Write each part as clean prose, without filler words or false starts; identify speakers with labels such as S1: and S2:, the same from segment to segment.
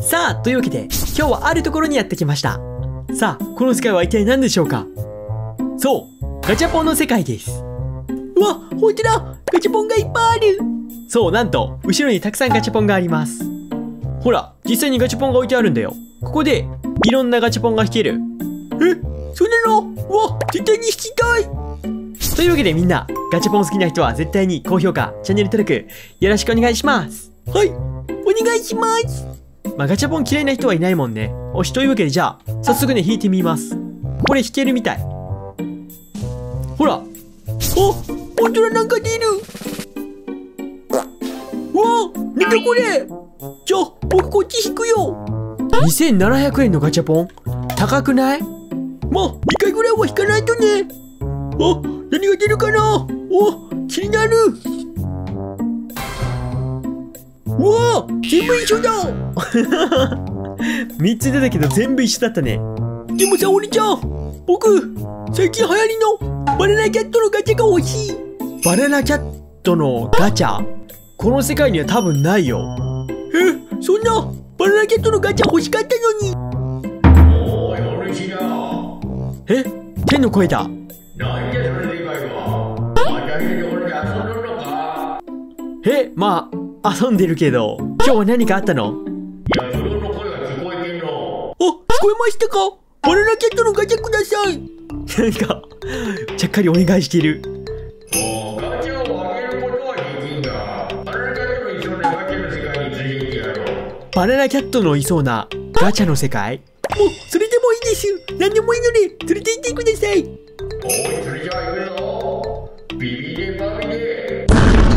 S1: さあ、というわけで、今日はあるところにやってきました。さあ、この世界は一体何でしょうか？そう、ガチャポンの世界です。うわ、ほんとだ！ガチャポンがいっぱいある！そう、なんと、後ろにたくさんガチャポンがあります。ほら、実際にガチャポンが置いてあるんだよ。ここで、いろんなガチャポンが引ける。え、そうなの？うわ、絶対に引きたい！というわけでみんな、ガチャポン好きな人は絶対に高評価、チャンネル登録、よろしくお願いします。はい、お願いします。まあ、ガチャポン嫌いな人はいないもんね。おし、というわけでじゃあ、早速ね、引いてみます。これ引けるみたい。ほら。お、ほんとだ、なんか出る。うわ、なんだこれ。じゃあ、僕こっち引くよ。2700円のガチャポン高くない？まあ、2回ぐらいは引かないとね。あ、何が出るかな。お、気になる。うわ、全部一緒だ。3つ出たけど全部一緒だったね。でもさ、おりちゃん、僕最近流行りのバナナキャットのガチャが欲しい。バナナキャットのガチャ？この世界には多分ないよ。え、そんなバナナキャットのガチャ欲しかったのに。
S2: おーい、お主だ。
S1: え、天の声だ。
S2: なんでそれでかいわ。またいいところで遊んどるのか。
S1: え、まあ遊んでるけど、今日は何かあったの？
S2: いや、ブルーの声が聞こえてんの。
S1: あ、聞こえましたか？バナナキャットのガチャください。なんか、ちゃっかりお願いしている。
S2: もうガチャをあげることはできんが、バナナキャットのいそうなガチャの世界に連れて行ってやろう。
S1: バナナキャットのいそうなガチャの世界？もう、それでもいいです。何でもいいので、連れて行ってください。
S2: おい、それじゃあ行くぞ。ビビでバビで。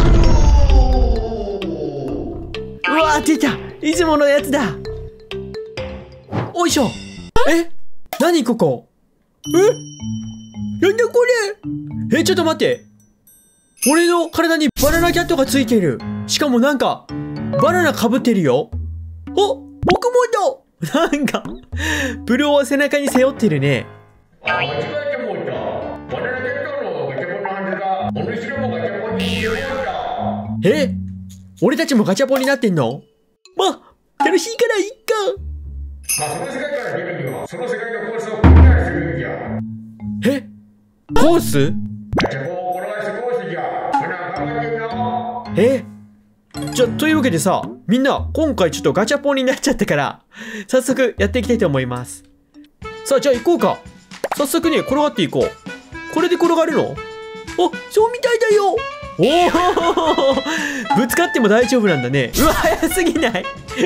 S1: うわー、出た！いつものやつだ。おいしょ。え？何ここ？え？なんだこれ？え、ちょっと待って。俺の体にバナナキャットがついてる。しかもなんか、バナナ被ってるよ。あ、僕もだ。なんか、ブルーを背中に背負ってるね。
S2: あ、間違えてもうた。バナナキャットのガチャポンのはずが、お主らもガチャポンに入れようた。
S1: え？俺たちもガチャポンになってんの？まあ、楽しいからいっか。
S2: まあ、その世界から出るには、その世界のコースをクリアするんじゃ。
S1: え？コース？
S2: ガチャポンを転がすコースじゃ。ほな、頑張ってんな。
S1: え？じゃあ、というわけでさ、みんな、今回ちょっとガチャポンになっちゃったから、早速やっていきたいと思います。さあ、じゃあ行こうか。早速ね、転がっていこう。これで転がるの？あ、そうみたいだよ。おおぶつかっても大丈夫なんだね。うわ、早すぎない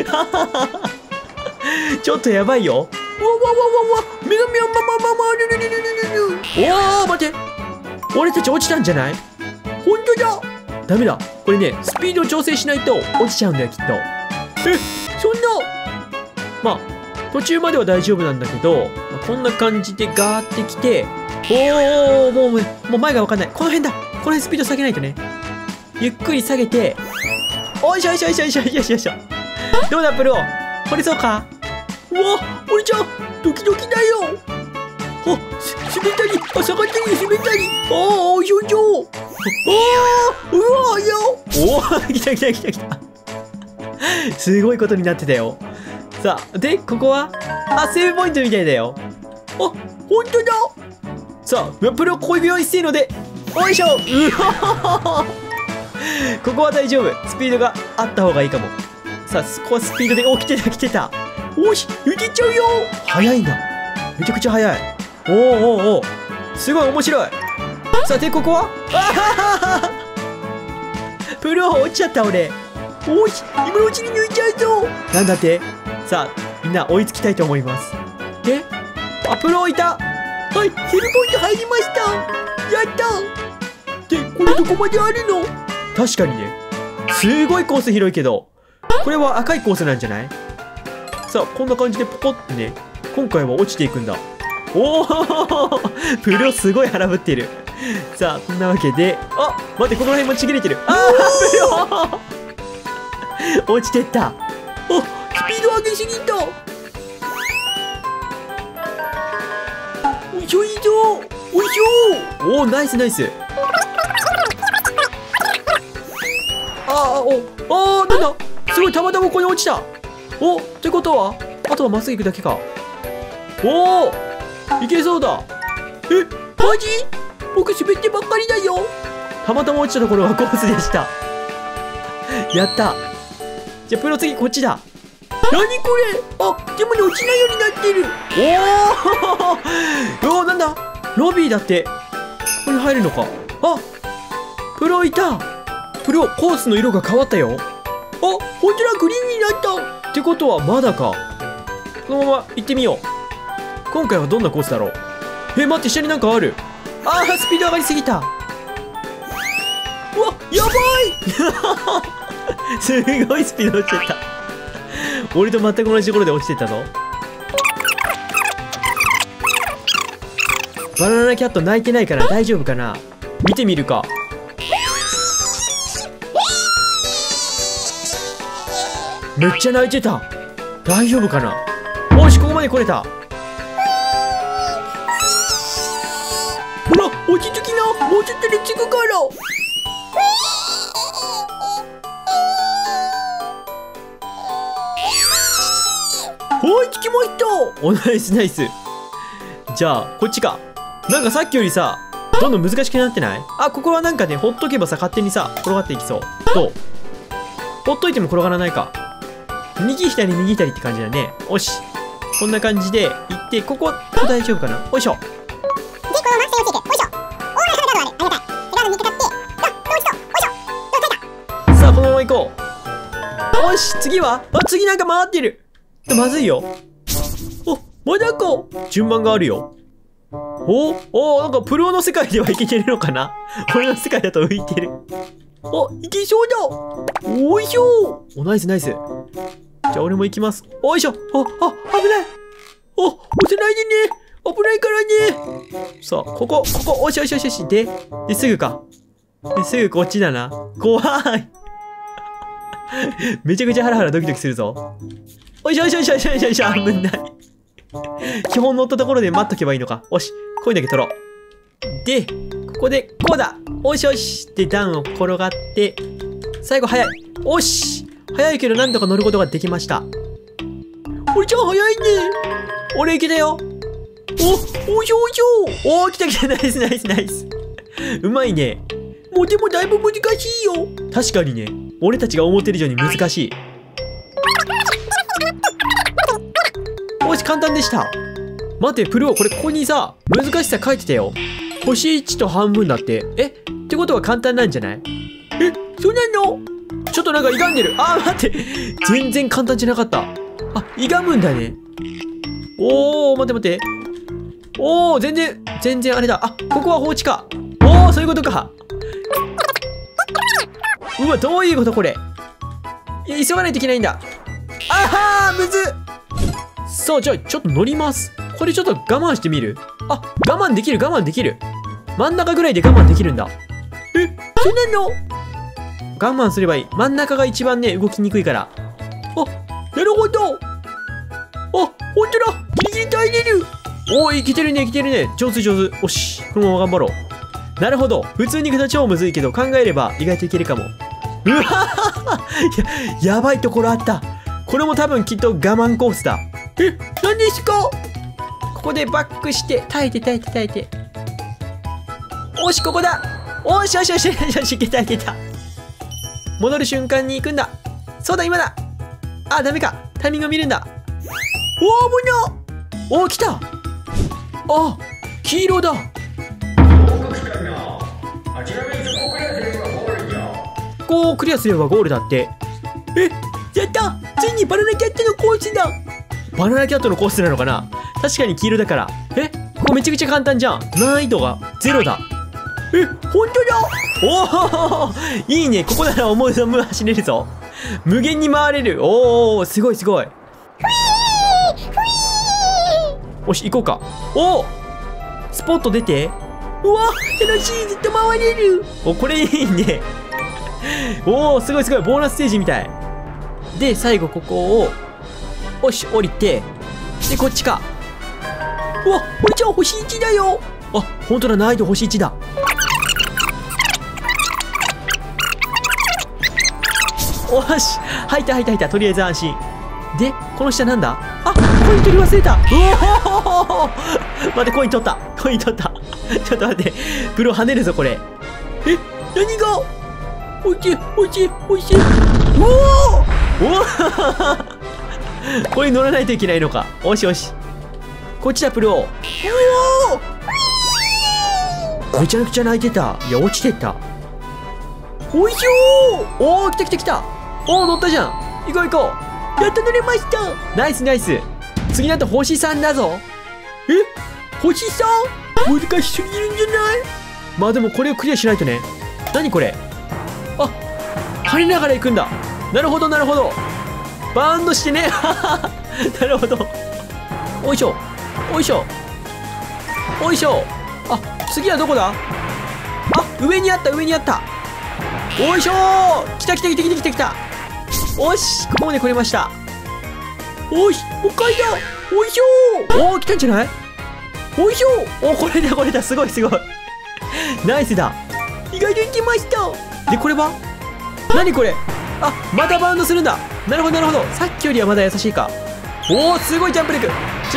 S1: ちょっとやばいよ。わわわわわ、目がルルルルルルル。おお、待って。俺たち落ちたんじゃない？ほんとだ。ダメだ。これね、スピードを調整しないと落ちちゃうんだよ、きっと。え、そんな。まあ、途中までは大丈夫なんだけど、こんな感じでガーってきて、おお、もう前がわかんない。この辺だ。この辺スピード下げないとね。ゆっくり下げて、おいしょよいしょよいしょよいしょよいしょよいしょ。どうだ、プロ。これそうか？うわ、俺ちゃん、ドキドキだよ。あ、滑ったり、あ、下がったり、滑ったり。ああ、よいしょ。ああ、うわ、よ。おお、来た来た来た来た。すごいことになってたよ。さあ、で、ここは、あ、セーブポイントみたいだよ。あ、ほんとだ。さあ、プロ、ここ行くよ、一斉ので。おいしょ。うわここは大丈夫。スピードがあった方がいいかも。さあ、ここはスピードで、お、来てた来てた。おし、抜けちゃうよ。早いな。めちゃくちゃ早い。おおおお、すごい面白い。さて、ここはプロ落ちちゃった俺。おし、今のうちに抜いちゃうぞ。なんだって。さあ、みんな追いつきたいと思います。で、あ、プロいた。はい、セーブポイント入りました。やった。で、これどこまであるの？確かにね、すごいコース広いけど、これは赤いコースなんじゃない？さあ、こんな感じでポコってね、今回は落ちていくんだ。おおプロすごい腹ぶってる。さあ、こんなわけで、あ、待って、この辺もちぎれてる。あー、プロ落ちてった。あ、スピード上げすぎた。おいしょいいぞ。おいしょ。おお、ナイスナイス。ああ、なんだ、すごいたまたまここに落ちた。 お、ってことはあとはまっすぐ行くだけか。おお、いけそうだ。え、マジ？僕滑ってばっかりだよ。たまたま落ちたところがコースでした。やった。じゃあプロ次こっちだ。何これ？あ、でもね、落ちないようになってる。おおなんだ、ロビーだって。ここに入るのか。あ、プロいた。プロ、コースの色が変わったよ。あ、ほんとだ、グリーンになった。ってことはまだか。このまま行ってみよう。今回はどんなコースだろう。待って、下になんかある。あー、スピード上がりすぎた。うわ、やばいすごいスピード落ちてた。俺と全く同じところで落ちてたぞ。バナナキャット泣いてないから大丈夫かな。見てみるか。めっちゃ泣いてた。大丈夫かな。おし、ここまで来れた。ほら、落ち着きな。もうちょっとで着くから。はい、着きました。お、ナイスナイス。じゃあこっちか。なんかさっきよりさ、どんどん難しくなってない？あ、ここはなんかね、ほっとけばさ、勝手にさ転がっていきそう。どう？ほっといても転がらないか。右左右左って感じだね。よし、こんな感じで行って、ここ大丈夫かな。よいしょ。で、このまま線をついて、よいしょ。おー、ガードある、ありがたい。ガード見つかって、あ、もう一度、よいしょ。どう耐えた。さあ、このまま行こう。よし、次は、あ、次なんか回ってる。まずいよ。お、まだか。順番があるよ。なんかプロの世界ではいけてるのかな。俺の世界だと浮いてる。あ、いけそうだ。おいしょ。お、ナイスナイス。じゃあ俺も行きます。おいしょ。あ、危ない。あ、押せないでね。危ないからね。さあ、ここ、おしよしよしよし。で、すぐか。すぐこっちだな。怖い。めちゃくちゃハラハラドキドキするぞ。おいしょよしよしよしよしよし、危ない。基本乗ったところで待っとけばいいのか。よし、コインだけ取ろう。で、ここで、こうだ。おしよし。で、段を転がって、最後早い。おし。早いけどなんとか乗ることができました。俺ちゃん早いね。俺いけたよ。おしょおしょ。来た来た。ナイスナイスナイス。うまいね。もうでもだいぶ難しいよ。確かにね。俺たちが思ってる以上に難しい。よし、簡単でした。待って、プロ、これここにさ、難しさ書いてたよ。星1と半分だって。ってことは簡単なんじゃない？そうなの？ちょっとなんか歪んでる。あー、待って。全然簡単じゃなかった。あ、歪むんだね。待って待って。全然あれだ。あ、ここは放置か。そういうことか。うわ、どういうことこれ。いや、急がないといけないんだ。あはー、むずっ。さあ、じゃあ、ちょっと乗ります。これちょっと我慢してみる。あ、我慢できる、我慢できる。真ん中ぐらいで我慢できるんだ。そうなの？我慢すればいい。真ん中が一番ね、動きにくいから。あ、なるほど。あ、ほんとだ。ギリギリ耐えれる。いけてるね、いけてるね。上手上手。よし、このまま頑張ろう。なるほど。普通に行くと超むずいけど、考えれば意外といけるかも。うわやばいところあった。これも多分きっと我慢コースだ。何ですか？ここでバックして、耐えて。おし、ここだ。おしよしよしよしよし、いけたいけた。戻る瞬間に行くんだ。そうだ、今だ。あ、ダメか。タイミングを見るんだ。危な。来た。あ、黄色だ。ここをクリアすればゴールだって。やった。ついにバナナキャットのコースだ。バナナキャットのコースなのかな。確かに黄色だから。ここめちゃくちゃ簡単じゃん。難易度が0だ。ほんとだ。いいね。ここなら思う存分走れるぞ。無限に回れる。すごいすごい。よし、行こうか。スポット出て。うわ、楽しい。ずっと回れる。これいいね。すごいすごい。ボーナスステージみたい。で、最後ここを、よし、降りて、で、こっちか。うわ、俺ちゃん星1だよ。あ、ほんとだ、難易度星1だ。よし、入った。とりあえず安心。 で、この下なんだ？あ、コイン取り忘れた。うおー待って、コイン取った。コイン取った。ちょっと待って。プロ跳ねるぞ、これ。え、何が？おいしい、おいしい、おいしい。おおこれに乗らないといけないのか。おしよし。こっちだ、プロ。おおめちゃくちゃ泣いてた。いや、落ちてった。おいしょー。おお、来た来た来た。おお、乗ったじゃん。行こう行こう。やっと乗れました。ナイスナイス。次なんと星3だぞ。え、星 3？ 難しすぎるんじゃない？まあでもこれをクリアしないとね。何これ？あ、跳ねながら行くんだ。なるほどなるほど。バウンドしてね。なるほど。おいしょおいしょおいしょ。あ、次はどこだ？あ、上にあった上にあった。おいしょー。来た来た来た来た来た来た。おし、ここまで来れました。おいし、もう一回だ。おいしょー。おー、来たんじゃない？おいしょー。おー、これだこれだ。すごいすごい。ナイスだ。意外といきました。で、これは何これ？あ、またバウンドするんだ。なるほどなるほど。さっきよりはまだ優しいか。おお、すごいジャンプ力。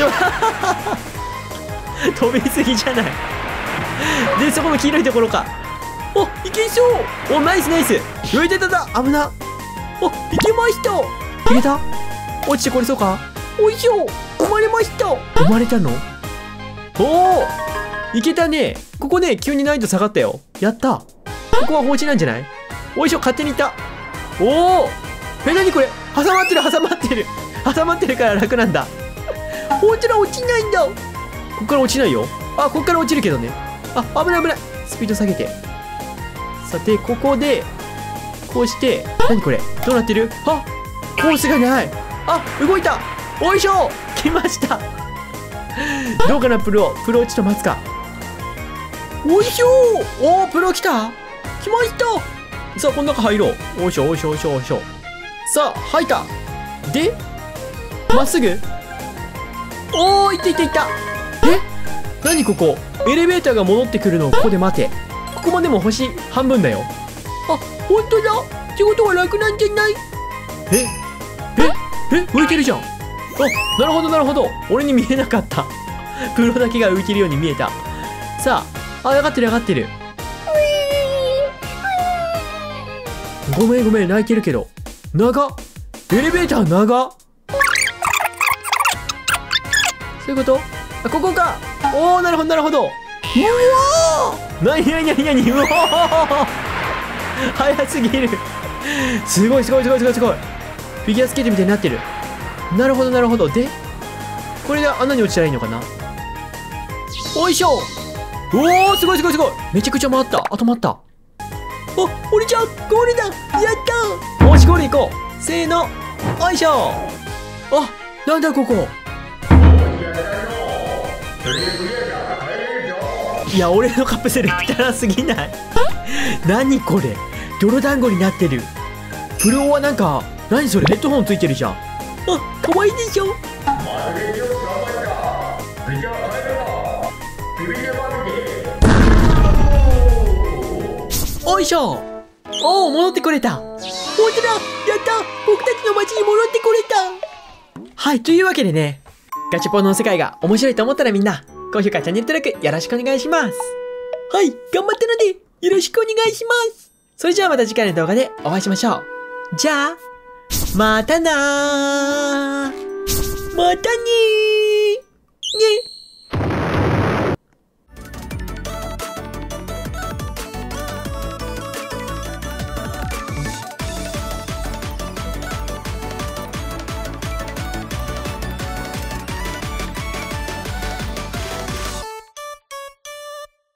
S1: 飛びすぎじゃない。で、そこの黄色いところか。お、いけそう。お、ナイスナイス。浮いてただ。危な。お、いけました。いけた？落ちてこれそうか？おいしょ。生まれました。生まれたの？おお、いけたね。ここね、急に難易度下がったよ。やった。ここは放置なんじゃない？おいしょ、勝手にいった。おお。え、なにこれ？挟まってる挟まってる。挟まってるから楽なんだ。ほんとだ、落ちないんだ。こっから落ちないよ。あ、こっから落ちるけどね。あ、危ない危ない。スピード下げて。さて、ここで、こうして、なにこれ？どうなってる？あ、コースがない。あ、動いた。おいしょ。来ました。どうかな、プロ。プロちょっと待つか。おいしょ。おー、プロ来た。来ました。さあ、この中入ろう。おいしょおいしょおいしょおいしょ。さあ、入った。で、まっすぐ。おー、いったいったいった。え、何ここ？エレベーターが戻ってくるのをここで待て。ここまでも星半分だよ。あ、ほんとだ。仕事は楽なんじゃない？浮いてるじゃん。あ、なるほどなるほど。俺に見えなかった。プロだけが浮いてるように見えた。さあ、上がってる上がってる。ごめんごめん、泣いてるけど。長っ。エレベーター長っ。そういうこと？あ、ここか。おー、なるほどなるほど。うわー、なになになになに、うわー早すぎる。すごいすごいすごいすごいすごい。フィギュアスケートみたいになってる。なるほどなるほど。で、これで穴に落ちたらいいのかな。おいしょ。おー、すごいすごいすごい。めちゃくちゃ回った。あ、止まった。あ、俺ちゃんゴールだ。やったー。よし、ゴール行こう。せーの。おいしょ。あ、なんだここ。いや、俺のカプセル汚すぎない？何これ？泥団子になってる。プロはなんか、何それ？ヘッドホンついてるじゃん。あ、かわいいでしょ。おいしょ。おお、戻ってこれた。ほんとだ。やった。僕たちの街に戻ってこれた。はい、というわけでね、ガチャポンの世界が面白いと思ったらみんな、高評価、チャンネル登録よろしくお願いします。はい、頑張ったので、よろしくお願いします。それじゃあまた次回の動画でお会いしましょう。じゃあ、またなー。